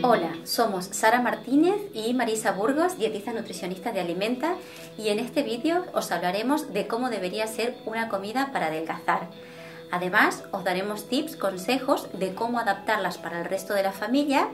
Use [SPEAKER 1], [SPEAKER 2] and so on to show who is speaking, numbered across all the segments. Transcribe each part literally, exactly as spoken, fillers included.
[SPEAKER 1] Hola, somos Sara Martínez y Marisa Burgos, dietistas nutricionistas de Alimenta, y en este vídeo os hablaremos de cómo debería ser una comida para adelgazar. Además, os daremos tips, consejos de cómo adaptarlas para el resto de la familia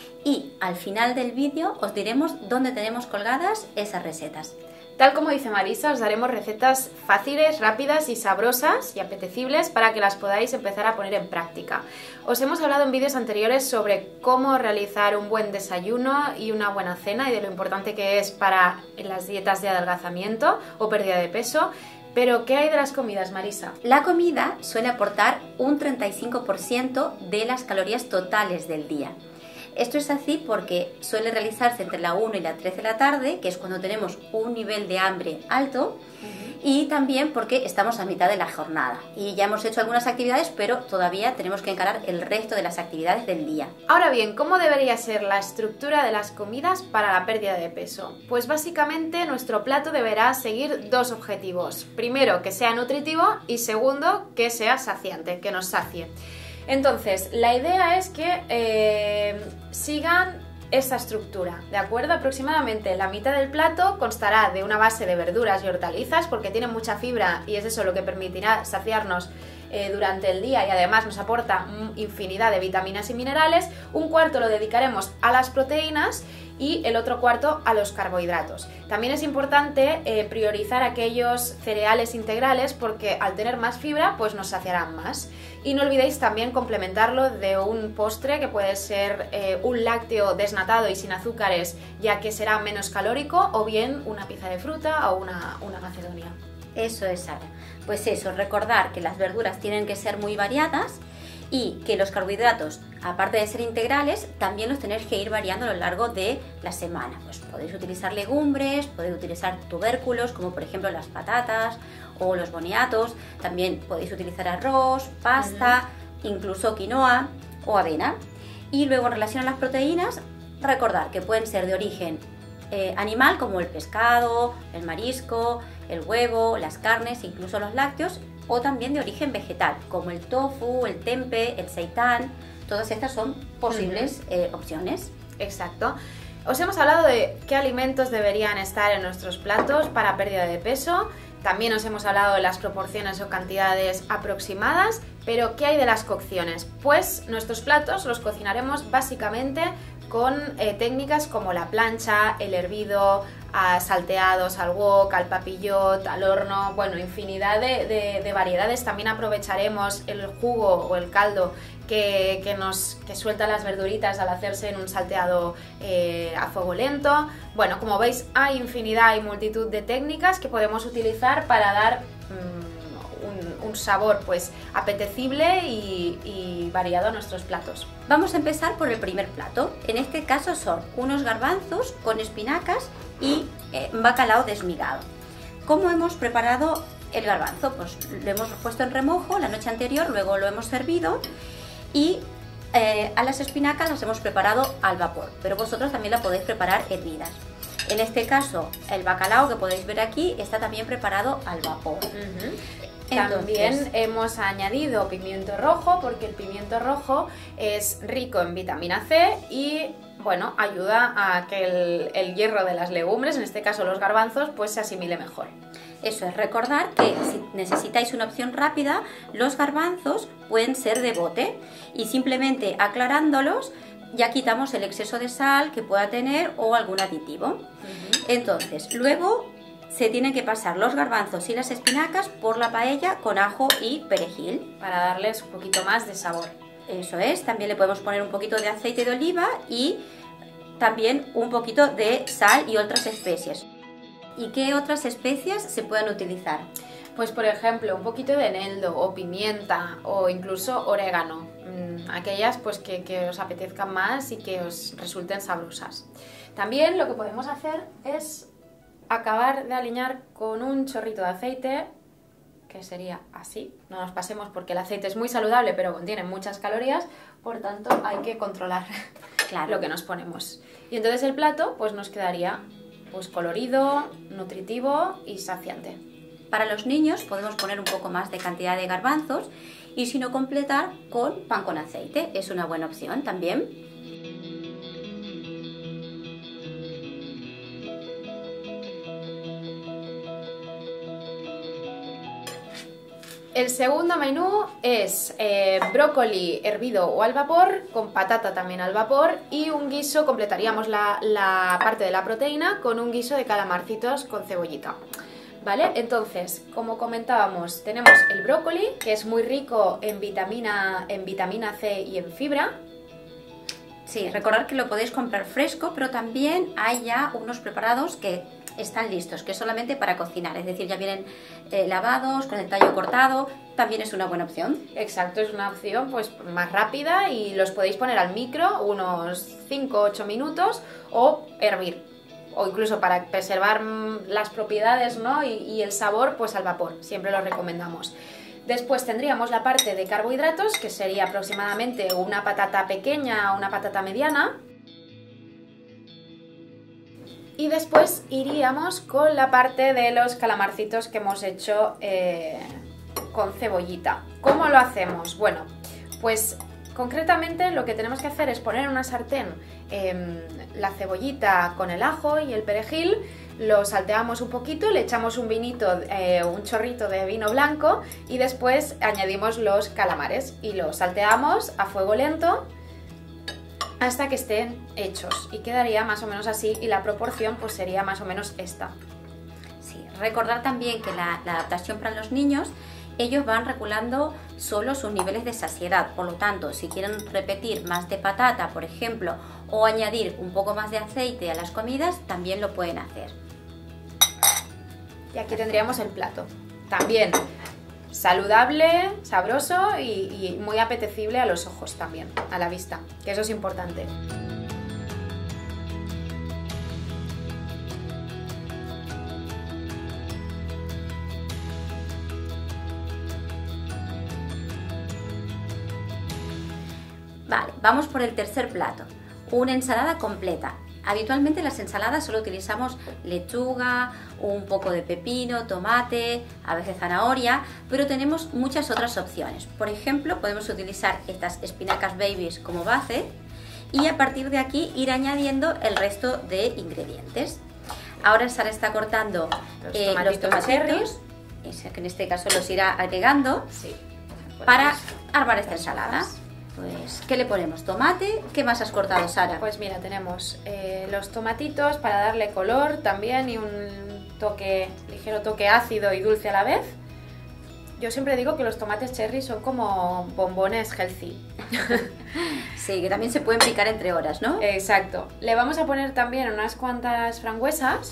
[SPEAKER 1] y al final del vídeo os diremos dónde tenemos colgadas esas recetas.
[SPEAKER 2] Tal como dice Marisa, os daremos recetas fáciles, rápidas y sabrosas y apetecibles para que las podáis empezar a poner en práctica. Os hemos hablado en vídeos anteriores sobre cómo realizar un buen desayuno y una buena cena y de lo importante que es para las dietas de adelgazamiento o pérdida de peso. Pero, ¿qué hay de las comidas, Marisa?
[SPEAKER 1] La comida suele aportar un treinta y cinco por ciento de las calorías totales del día. Esto es así porque suele realizarse entre la una y la tres de la tarde, que es cuando tenemos un nivel de hambre alto, uh-huh. y también porque estamos a mitad de la jornada y ya hemos hecho algunas actividades, pero todavía tenemos que encarar el resto de las actividades del día.
[SPEAKER 2] Ahora bien, ¿cómo debería ser la estructura de las comidas para la pérdida de peso? Pues básicamente nuestro plato deberá seguir dos objetivos. Primero, que sea nutritivo y segundo, que sea saciante, que nos sacie. Entonces, la idea es que eh, sigan esta estructura, ¿de acuerdo? Aproximadamente la mitad del plato constará de una base de verduras y hortalizas porque tienen mucha fibra y es eso lo que permitirá saciarnos eh, durante el día y además nos aporta infinidad de vitaminas y minerales. Un cuarto lo dedicaremos a las proteínas y el otro cuarto a los carbohidratos. También es importante eh, priorizar aquellos cereales integrales porque al tener más fibra pues nos saciarán más. Y no olvidéis también complementarlo de un postre que puede ser eh, un lácteo desnatado y sin azúcares, ya que será menos calórico, o bien una pieza de fruta o una, una macedonia.
[SPEAKER 1] Eso es, Sara. Pues eso, recordar que las verduras tienen que ser muy variadas y que los carbohidratos, aparte de ser integrales, también los tenéis que ir variando a lo largo de la semana. Pues podéis utilizar legumbres, podéis utilizar tubérculos, como por ejemplo las patatas o los boniatos. También podéis utilizar arroz, pasta, uh-huh. incluso quinoa o avena. Y luego en relación a las proteínas, recordar que pueden ser de origen eh, animal, como el pescado, el marisco, el huevo, las carnes, incluso los lácteos, o también de origen vegetal, como el tofu, el tempe, el seitán. Todas estas son posibles uh-huh. eh, opciones.
[SPEAKER 2] Exacto. Os hemos hablado de qué alimentos deberían estar en nuestros platos para pérdida de peso. También os hemos hablado de las proporciones o cantidades aproximadas, pero ¿qué hay de las cocciones? Pues nuestros platos los cocinaremos básicamente con eh, técnicas como la plancha, el hervido, a salteados, al wok, al papillot, al horno, bueno, infinidad de, de, de variedades. También aprovecharemos el jugo o el caldo que, que nos que suelta las verduritas al hacerse en un salteado eh, a fuego lento. Bueno, como veis, hay infinidad y multitud de técnicas que podemos utilizar para dar mmm, un, un sabor pues apetecible y, y variado a nuestros platos.
[SPEAKER 1] Vamos a empezar por el primer plato. En este caso son unos garbanzos con espinacas y eh, bacalao desmigado. ¿Cómo hemos preparado el garbanzo? Pues lo hemos puesto en remojo la noche anterior, luego lo hemos servido y eh, a las espinacas las hemos preparado al vapor, pero vosotros también la podéis preparar hervidas. En este caso, el bacalao que podéis ver aquí está también preparado al vapor.
[SPEAKER 2] Uh-huh. También Entonces, hemos añadido pimiento rojo porque el pimiento rojo es rico en vitamina C y bueno, ayuda a que el, el hierro de las legumbres, en este caso los garbanzos, pues se asimile mejor.
[SPEAKER 1] Eso es, recordar que si necesitáis una opción rápida, los garbanzos pueden ser de bote y simplemente aclarándolos ya quitamos el exceso de sal que pueda tener o algún aditivo. Uh-huh. Entonces, luego se tienen que pasar los garbanzos y las espinacas por la paella con ajo y perejil.
[SPEAKER 2] Para darles un poquito más de sabor.
[SPEAKER 1] Eso es, también le podemos poner un poquito de aceite de oliva y también un poquito de sal y otras especies. ¿Y qué otras especias se pueden utilizar?
[SPEAKER 2] Pues por ejemplo, un poquito de eneldo o pimienta o incluso orégano. Mmm, aquellas pues que, que os apetezcan más y que os resulten sabrosas. También lo que podemos hacer es acabar de aliñar con un chorrito de aceite, que sería así. No nos pasemos porque el aceite es muy saludable pero contiene muchas calorías, por tanto hay que controlar claro. lo que nos ponemos. Y entonces el plato pues nos quedaría pues colorido, nutritivo y saciante.
[SPEAKER 1] Para los niños podemos poner un poco más de cantidad de garbanzos y si no completar con pan con aceite, es una buena opción también.
[SPEAKER 2] el segundo menú es eh, brócoli hervido o al vapor, con patata también al vapor, y un guiso, completaríamos la, la parte de la proteína con un guiso de calamarcitos con cebollita. ¿Vale? Entonces, como comentábamos, tenemos el brócoli, que es muy rico en vitamina, en vitamina C y en fibra.
[SPEAKER 1] Sí, recordad que lo podéis comprar fresco, pero también hay ya unos preparados que están listos, que es solamente para cocinar, es decir, ya vienen eh, lavados, con el tallo cortado, también es una buena opción.
[SPEAKER 2] Exacto, es una opción pues más rápida y los podéis poner al micro unos cinco a ocho minutos o hervir, o incluso para preservar las propiedades, ¿no? y, y el sabor, pues al vapor, siempre lo recomendamos. Después tendríamos la parte de carbohidratos, que sería aproximadamente una patata pequeña o una patata mediana. Y después iríamos con la parte de los calamarcitos que hemos hecho eh, con cebollita. ¿Cómo lo hacemos? Bueno, pues concretamente lo que tenemos que hacer es poner en una sartén eh, la cebollita con el ajo y el perejil, lo salteamos un poquito, le echamos un vinito, eh, un chorrito de vino blanco y después añadimos los calamares y los salteamos a fuego lento hasta que estén hechos y quedaría más o menos así, y la proporción pues sería más o menos esta.
[SPEAKER 1] Sí, recordar también que la, la adaptación para los niños, ellos van regulando solo sus niveles de saciedad, por lo tanto, si quieren repetir más de patata, por ejemplo, o añadir un poco más de aceite a las comidas, también lo pueden hacer.
[SPEAKER 2] Y aquí tendríamos el plato, también saludable, sabroso y, y muy apetecible a los ojos también, a la vista, que eso es importante.
[SPEAKER 1] Vale, vamos por el tercer plato, una ensalada completa. Habitualmente en las ensaladas solo utilizamos lechuga, un poco de pepino, tomate, a veces zanahoria, pero tenemos muchas otras opciones. Por ejemplo, podemos utilizar estas espinacas babies como base y a partir de aquí ir añadiendo el resto de ingredientes. Ahora Sara está cortando
[SPEAKER 2] los
[SPEAKER 1] eh, los tomatitos, que en este caso los irá agregando,
[SPEAKER 2] sí,
[SPEAKER 1] para armar esta ensalada. Pues, ¿qué le ponemos? ¿Tomate? ¿Qué más has cortado, Sara?
[SPEAKER 2] Pues mira, tenemos eh, los tomatitos para darle color también y un toque, ligero toque ácido y dulce a la vez. Yo siempre digo que los tomates cherry son como bombones healthy.
[SPEAKER 1] Sí, que también se pueden picar entre horas, ¿no?
[SPEAKER 2] Exacto. Le vamos a poner también unas cuantas frambuesas.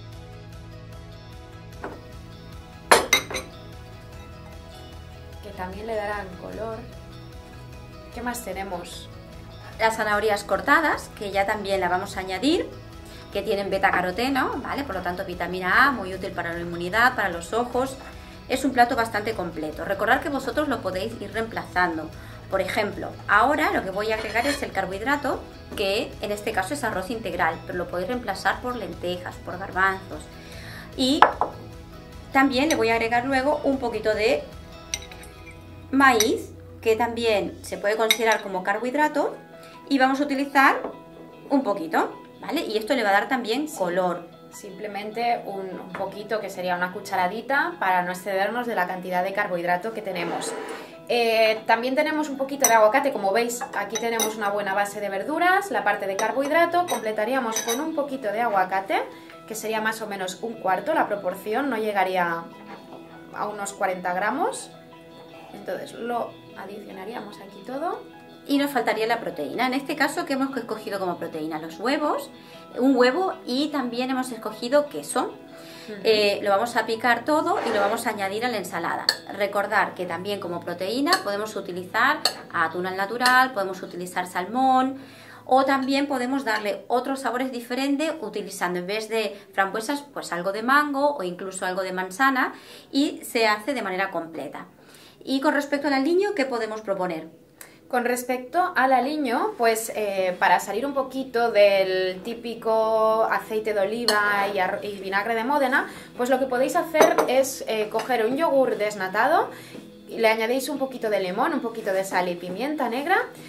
[SPEAKER 2] Que también le darán color. ¿Qué más tenemos?
[SPEAKER 1] Las zanahorias cortadas, que ya también la vamos a añadir, que tienen betacaroteno, ¿vale? Por lo tanto, vitamina A, muy útil para la inmunidad, para los ojos. Es un plato bastante completo. Recordad que vosotros lo podéis ir reemplazando. Por ejemplo, ahora lo que voy a agregar es el carbohidrato, que en este caso es arroz integral, pero lo podéis reemplazar por lentejas, por garbanzos. Y también le voy a agregar luego un poquito de maíz, que también se puede considerar como carbohidrato, y vamos a utilizar un poquito, ¿vale? Y esto le va a dar también color.
[SPEAKER 2] Simplemente un, un poquito, que sería una cucharadita, para no excedernos de la cantidad de carbohidrato que tenemos. Eh, también tenemos un poquito de aguacate, como veis, aquí tenemos una buena base de verduras, la parte de carbohidrato, completaríamos con un poquito de aguacate, que sería más o menos un cuarto, la proporción no llegaría a unos cuarenta gramos, entonces lo adicionaríamos aquí todo.
[SPEAKER 1] Y nos faltaría la proteína. En este caso, ¿qué hemos escogido como proteína? Los huevos, un huevo, y también hemos escogido queso. Uh-huh. eh, lo vamos a picar todo y lo vamos a añadir a la ensalada. Recordar que también como proteína podemos utilizar atún al natural, podemos utilizar salmón, o también podemos darle otros sabores diferentes utilizando, en vez de frambuesas, pues algo de mango o incluso algo de manzana, y se hace de manera completa. Y con respecto al aliño, ¿qué podemos proponer?
[SPEAKER 2] Con respecto al aliño, pues eh, para salir un poquito del típico aceite de oliva y, y vinagre de Módena, pues lo que podéis hacer es eh, coger un yogur desnatado, y le añadéis un poquito de limón, un poquito de sal y pimienta negra,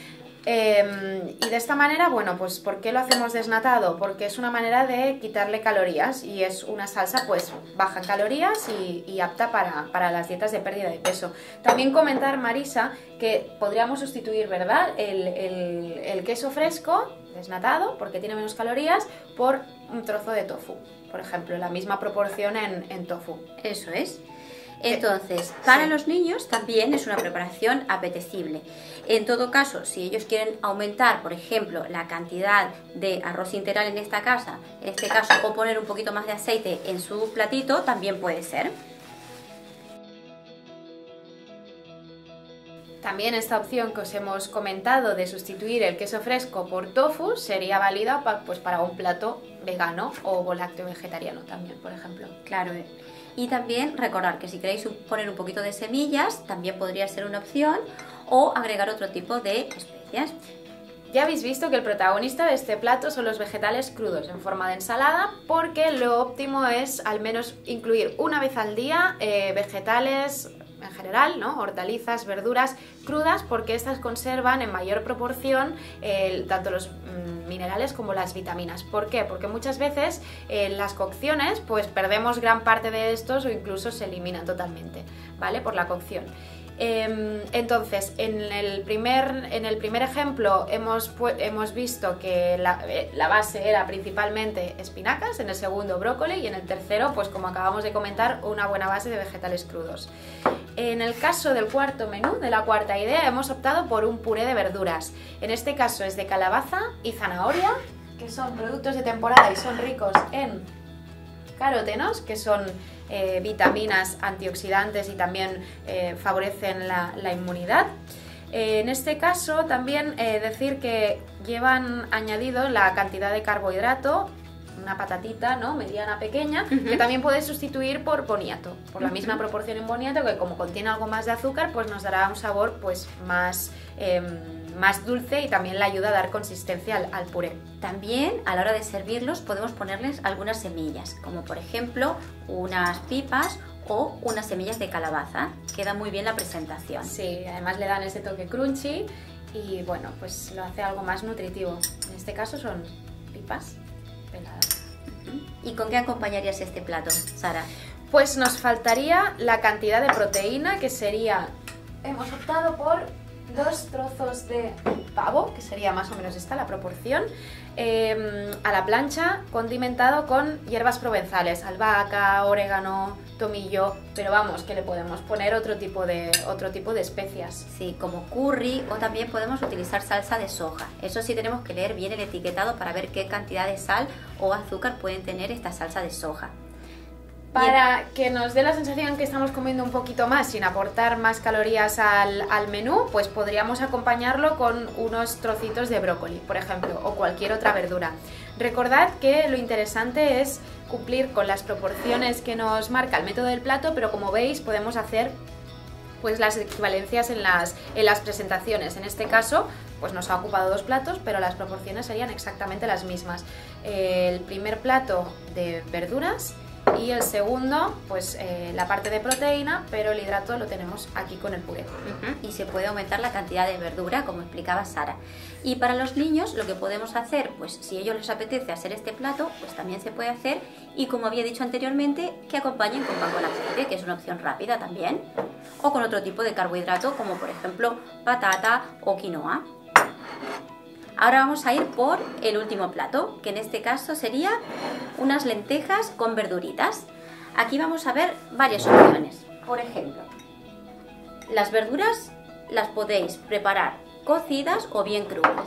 [SPEAKER 2] Eh, y de esta manera, bueno, pues ¿por qué lo hacemos desnatado? Porque es una manera de quitarle calorías y es una salsa pues baja en calorías y, y apta para, para las dietas de pérdida de peso. También comentar, Marisa, que podríamos sustituir, ¿verdad?, el, el, el queso fresco desnatado, porque tiene menos calorías, por un trozo de tofu, por ejemplo, la misma proporción en, en tofu.
[SPEAKER 1] Eso es. Entonces, para
[SPEAKER 2] sí.
[SPEAKER 1] los niños también es una preparación apetecible. En todo caso, si ellos quieren aumentar, por ejemplo, la cantidad de arroz integral en esta casa, en este caso, o poner un poquito más de aceite en su platito, también puede ser.
[SPEAKER 2] También esta opción que os hemos comentado de sustituir el queso fresco por tofu sería válida pa, pues para un plato vegano o lácteo vegetariano también, por ejemplo.
[SPEAKER 1] Claro. Y también recordar que si queréis poner un poquito de semillas, también podría ser una opción, o agregar otro tipo de especias.
[SPEAKER 2] Ya habéis visto que el protagonista de este plato son los vegetales crudos en forma de ensalada, porque lo óptimo es al menos incluir una vez al día eh, vegetales en general, ¿no?, hortalizas, verduras crudas, porque estas conservan en mayor proporción eh, tanto los mm, minerales como las vitaminas. ¿Por qué? Porque muchas veces en eh, las cocciones pues perdemos gran parte de estos o incluso se eliminan totalmente, ¿vale?, por la cocción. Eh, entonces, en el primer, en el primer ejemplo hemos, hemos visto que la, la base era principalmente espinacas, en el segundo brócoli y en el tercero, pues como acabamos de comentar, una buena base de vegetales crudos. En el caso del cuarto menú, de la cuarta idea, hemos optado por un puré de verduras. En este caso es de calabaza y zanahoria, que son productos de temporada y son ricos en carotenos, que son eh, vitaminas antioxidantes y también eh, favorecen la, la inmunidad. Eh, en este caso también eh, decir que llevan añadido la cantidad de carbohidrato, una patatita, ¿no?, mediana, pequeña, uh-huh. que también puedes sustituir por boniato, por la uh-huh. misma proporción en boniato, que como contiene algo más de azúcar, pues nos dará un sabor pues más, eh, más dulce y también le ayuda a dar consistencia al, al puré.
[SPEAKER 1] También a la hora de servirlos podemos ponerles algunas semillas, como por ejemplo unas pipas o unas semillas de calabaza. Queda muy bien la presentación.
[SPEAKER 2] Sí, además le dan ese toque crunchy y bueno, pues lo hace algo más nutritivo. En este caso son pipas peladas.
[SPEAKER 1] ¿Y con qué acompañarías este plato, Sara?
[SPEAKER 2] Pues nos faltaría la cantidad de proteína, que sería, hemos optado por dos trozos de pavo, que sería más o menos esta la proporción, eh, a la plancha, condimentado con hierbas provenzales, albahaca, orégano, tomillo, pero vamos, que le podemos poner otro tipo de, otro tipo de especias.
[SPEAKER 1] Sí, como curry, o también podemos utilizar salsa de soja. Eso sí, tenemos que leer bien el etiquetado para ver qué cantidad de sal o azúcar pueden tener esta salsa de soja.
[SPEAKER 2] Para que nos dé la sensación que estamos comiendo un poquito más sin aportar más calorías al, al menú, pues podríamos acompañarlo con unos trocitos de brócoli, por ejemplo, o cualquier otra verdura. Recordad que lo interesante es cumplir con las proporciones que nos marca el método del plato, pero como veis podemos hacer pues las equivalencias en las, en las presentaciones. En este caso pues nos ha ocupado dos platos, pero las proporciones serían exactamente las mismas. El primer plato de verduras y el segundo, pues eh, la parte de proteína, pero el hidrato lo tenemos aquí con el puré.
[SPEAKER 1] Uh-huh. Y se puede aumentar la cantidad de verdura, como explicaba Sara. Y para los niños, lo que podemos hacer, pues si a ellos les apetece hacer este plato, pues también se puede hacer. Y como había dicho anteriormente, que acompañen con pan con aceite, que es una opción rápida también. O con otro tipo de carbohidrato, como por ejemplo patata o quinoa. Ahora vamos a ir por el último plato, que en este caso sería unas lentejas con verduritas. Aquí vamos a ver varias opciones. Por ejemplo, las verduras las podéis preparar cocidas o bien crudas.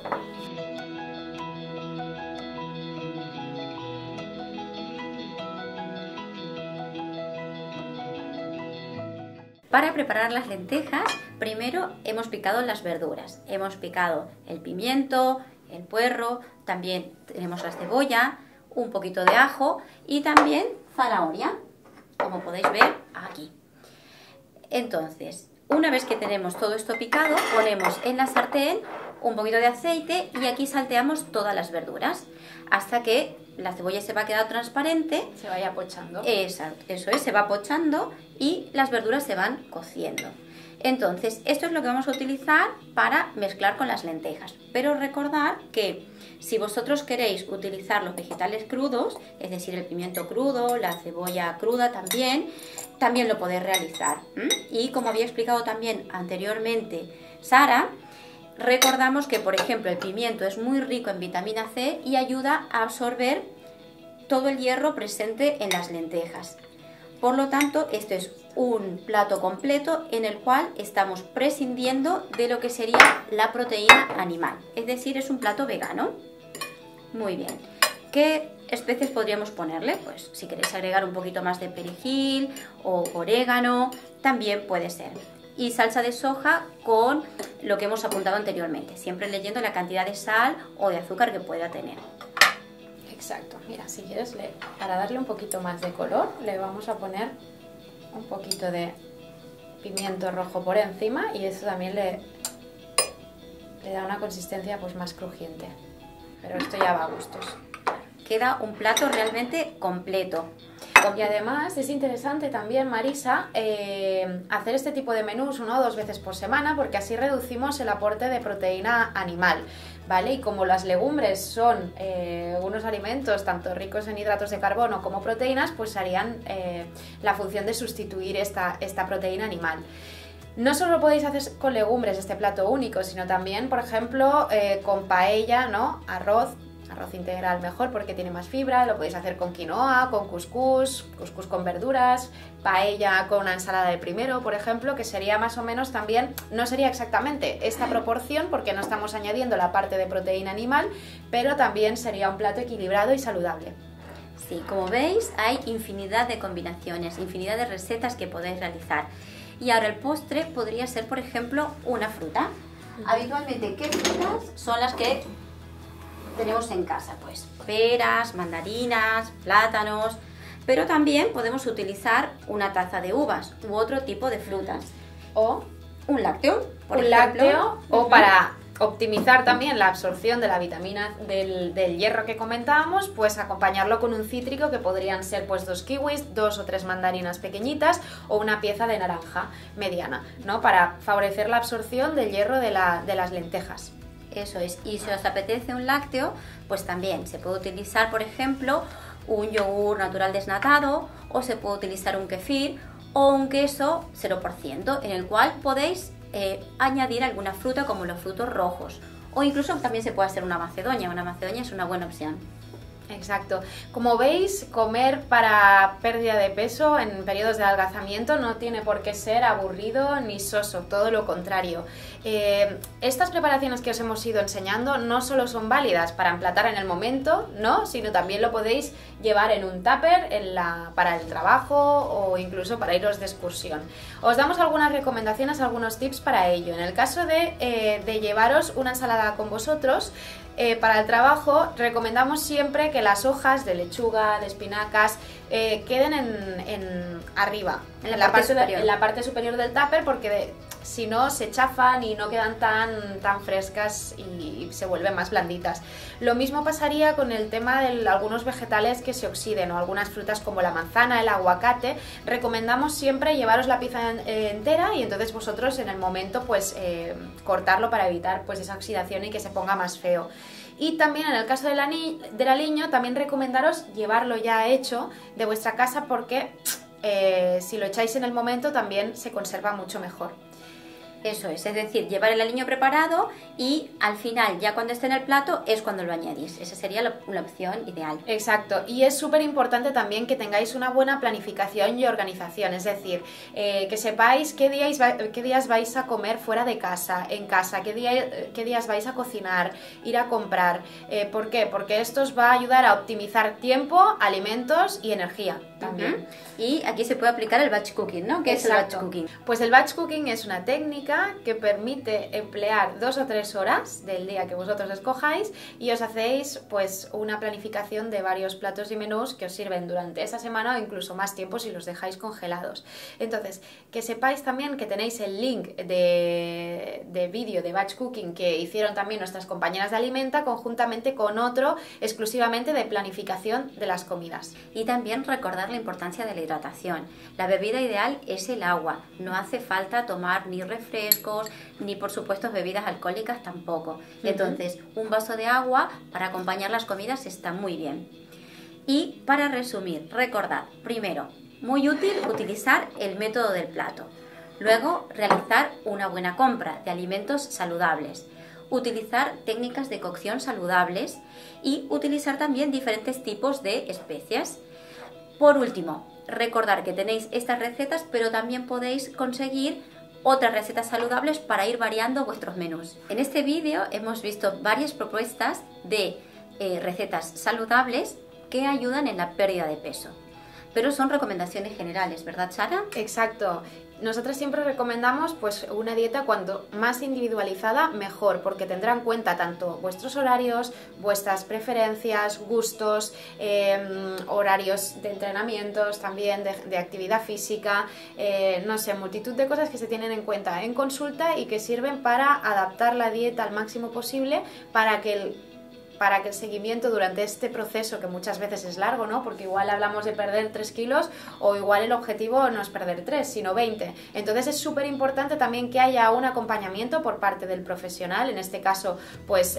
[SPEAKER 1] Para preparar las lentejas, primero hemos picado las verduras. Hemos picado el pimiento, el puerro, también tenemos la cebolla, un poquito de ajo y también zanahoria, como podéis ver aquí. Entonces, una vez que tenemos todo esto picado, ponemos en la sartén un poquito de aceite y aquí salteamos todas las verduras hasta que la cebolla se va a quedar transparente.
[SPEAKER 2] Se vaya pochando.
[SPEAKER 1] Exacto, eso es, se va pochando y las verduras se van cociendo. Entonces, esto es lo que vamos a utilizar para mezclar con las lentejas. Pero recordad que si vosotros queréis utilizar los vegetales crudos, es decir, el pimiento crudo, la cebolla cruda también, también lo podéis realizar. ¿Mm? Y como había explicado también anteriormente Sara, recordamos que, por ejemplo, el pimiento es muy rico en vitamina C y ayuda a absorber todo el hierro presente en las lentejas. Por lo tanto, esto es un plato completo en el cual estamos prescindiendo de lo que sería la proteína animal. Es decir, es un plato vegano. Muy bien. ¿Qué especies podríamos ponerle? Pues si queréis agregar un poquito más de perejil o orégano, también puede ser. Y salsa de soja con lo que hemos apuntado anteriormente, siempre leyendo la cantidad de sal o de azúcar que pueda tener.
[SPEAKER 2] Exacto. Mira, si quieres, le, para darle un poquito más de color, le vamos a poner un poquito de pimiento rojo por encima y eso también le, le da una consistencia pues más crujiente. Pero esto ya va a gustos.
[SPEAKER 1] Queda un plato realmente completo.
[SPEAKER 2] Y además es interesante también, Marisa, eh, hacer este tipo de menús una o dos veces por semana porque así reducimos el aporte de proteína animal, ¿vale? Y como las legumbres son eh, unos alimentos tanto ricos en hidratos de carbono como proteínas, pues harían eh, la función de sustituir esta, esta proteína animal. No solo podéis hacer con legumbres este plato único, sino también, por ejemplo, eh, con paella, ¿no? Arroz. Arroz integral mejor porque tiene más fibra, lo podéis hacer con quinoa, con cuscús, cuscús con verduras, paella con una ensalada de primero, por ejemplo, que sería más o menos también, no sería exactamente esta proporción porque no estamos añadiendo la parte de proteína animal, pero también sería un plato equilibrado y saludable.
[SPEAKER 1] Sí, como veis hay infinidad de combinaciones, infinidad de recetas que podéis realizar. Y ahora el postre podría ser, por ejemplo, una fruta. Uh-huh. Habitualmente, ¿qué frutas son las que tenemos en casa? Pues peras, mandarinas, plátanos, pero también podemos utilizar una taza de uvas u otro tipo de frutas.
[SPEAKER 2] O
[SPEAKER 1] un lácteo,
[SPEAKER 2] por un ejemplo. lácteo, uh-huh. O para optimizar también la absorción de la vitamina del, del hierro que comentábamos, pues acompañarlo con un cítrico que podrían ser pues dos kiwis, dos o tres mandarinas pequeñitas o una pieza de naranja mediana, ¿no? Para favorecer la absorción del hierro de, la, de las lentejas.
[SPEAKER 1] Eso es, y si os apetece un lácteo, pues también se puede utilizar, por ejemplo, un yogur natural desnatado o se puede utilizar un kefir o un queso cero por ciento en el cual podéis eh, añadir alguna fruta como los frutos rojos o incluso también se puede hacer una macedonia, una macedonia es una buena opción.
[SPEAKER 2] Exacto. Como veis, comer para pérdida de peso en periodos de adelgazamiento no tiene por qué ser aburrido ni soso, todo lo contrario. Eh, estas preparaciones que os hemos ido enseñando no solo son válidas para emplatar en el momento, ¿no? Sino también lo podéis llevar en un tupper en la, para el trabajo o incluso para iros de excursión. Os damos algunas recomendaciones, algunos tips para ello. En el caso de, eh, de llevaros una ensalada con vosotros, Eh, para el trabajo recomendamos siempre que las hojas de lechuga, de espinacas, eh, queden en, en arriba, en, en, la parte parte de, en la parte superior del tupper porque de, si no se chafan y no quedan tan, tan frescas y se vuelven más blanditas. Lo mismo pasaría con el tema de algunos vegetales que se oxiden o algunas frutas como la manzana, el aguacate. Recomendamos siempre llevaros la pieza entera y entonces vosotros en el momento pues eh, cortarlo para evitar pues esa oxidación y que se ponga más feo. Y también en el caso del, ani- del aliño también recomendaros llevarlo ya hecho de vuestra casa porque eh, si lo echáis en el momento también se conserva mucho mejor.
[SPEAKER 1] Eso es, es decir, llevar el aliño preparado y al final, ya cuando esté en el plato, es cuando lo añadís. Esa sería la, la opción ideal.
[SPEAKER 2] Exacto, y es súper importante también que tengáis una buena planificación y organización, es decir, eh, que sepáis qué días, qué días vais a comer fuera de casa, en casa, qué, día, qué días vais a cocinar, ir a comprar. Eh, ¿Por qué? Porque esto os va a ayudar a optimizar tiempo, alimentos y energía también.
[SPEAKER 1] Uh-huh. Y aquí se puede aplicar el batch cooking, ¿no? ¿Qué Exacto. es el batch cooking?
[SPEAKER 2] Pues el batch cooking es una técnica práctica que permite emplear dos o tres horas del día que vosotros escojáis y os hacéis pues una planificación de varios platos y menús que os sirven durante esa semana o incluso más tiempo si los dejáis congelados. Entonces, que sepáis también que tenéis el link de, de vídeo de Batch Cooking que hicieron también nuestras compañeras de Alimenta conjuntamente con otro exclusivamente de planificación de las comidas.
[SPEAKER 1] Y también recordar la importancia de la hidratación. La bebida ideal es el agua. No hace falta tomar ni refrescos, ni por supuesto bebidas alcohólicas tampoco. Uh-huh. Entonces, un vaso de agua para acompañar las comidas está muy bien. Y para resumir, recordad, primero, muy útil utilizar el método del plato. Luego, realizar una buena compra de alimentos saludables. Utilizar técnicas de cocción saludables y utilizar también diferentes tipos de especias. Por último, recordar que tenéis estas recetas, pero también podéis conseguir otras recetas saludables para ir variando vuestros menús. En este vídeo hemos visto varias propuestas de eh, recetas saludables que ayudan en la pérdida de peso. Pero son recomendaciones generales, ¿verdad, Sara?
[SPEAKER 2] Exacto. Nosotras siempre recomendamos pues una dieta cuanto más individualizada mejor, porque tendrá en cuenta tanto vuestros horarios, vuestras preferencias, gustos, eh, horarios de entrenamientos, también de, de actividad física, eh, no sé, multitud de cosas que se tienen en cuenta en consulta y que sirven para adaptar la dieta al máximo posible para que el para que el seguimiento durante este proceso, que muchas veces es largo, ¿no? Porque igual hablamos de perder tres kilos o igual el objetivo no es perder tres, sino veinte. Entonces es súper importante también que haya un acompañamiento por parte del profesional, en este caso, pues,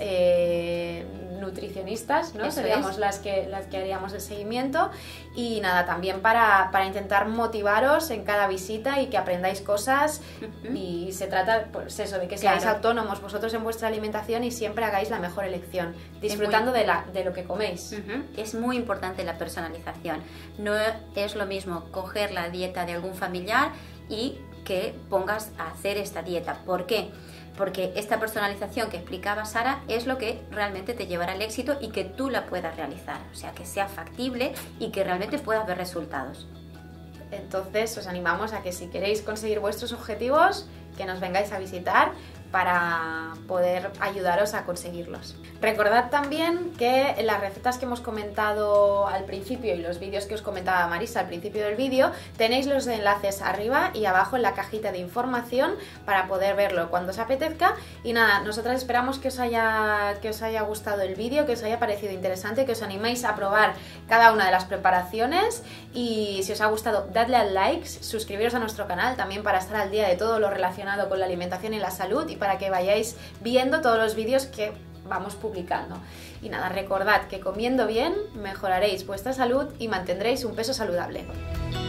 [SPEAKER 2] eh, nutricionistas, ¿no?
[SPEAKER 1] Eso
[SPEAKER 2] Seríamos
[SPEAKER 1] es.
[SPEAKER 2] las que, las que haríamos el seguimiento y nada, también para, para intentar motivaros en cada visita y que aprendáis cosas uh-huh. y se trata, pues eso, de que seáis
[SPEAKER 1] claro.
[SPEAKER 2] autónomos vosotros en vuestra alimentación y siempre hagáis la mejor elección. Disfrutando muy... de, la, de lo que coméis.
[SPEAKER 1] Uh-huh. Es muy importante la personalización. No es lo mismo coger la dieta de algún familiar y que pongas a hacer esta dieta. ¿Por qué? Porque esta personalización que explicaba Sara es lo que realmente te llevará al éxito y que tú la puedas realizar. O sea, que sea factible y que realmente puedas ver resultados.
[SPEAKER 2] Entonces, os animamos a que si queréis conseguir vuestros objetivos, que nos vengáis a visitar para poder ayudaros a conseguirlos. Recordad también que las recetas que hemos comentado al principio y los vídeos que os comentaba Marisa al principio del vídeo, tenéis los enlaces arriba y abajo en la cajita de información para poder verlo cuando os apetezca. Y nada, nosotras esperamos que os haya, que os haya gustado el vídeo, que os haya parecido interesante, que os animéis a probar cada una de las preparaciones y si os ha gustado, dadle al like, suscribiros a nuestro canal también para estar al día de todo lo relacionado con la alimentación y la salud y para que vayáis viendo todos los vídeos que vamos publicando. Y nada, recordad que comiendo bien mejoraréis vuestra salud y mantendréis un peso saludable.